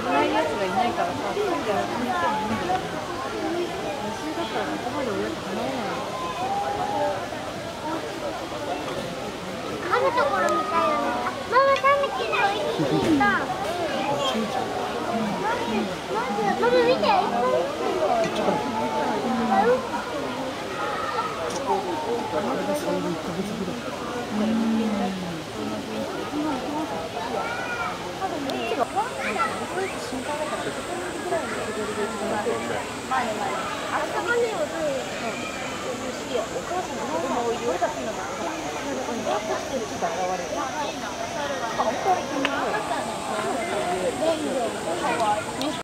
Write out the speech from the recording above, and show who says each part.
Speaker 1: ないやつがいないからさ、一人で遊びに行ってもいいんだよね。私だったらここまで親と離れないよ。
Speaker 2: 噛むところみたいよね。あ、ママ噛むけど一気にさ。ママ見て。
Speaker 3: あれが最後1ヶ月ぐらい。
Speaker 2: あそこにお母さんの子供を俺たちのが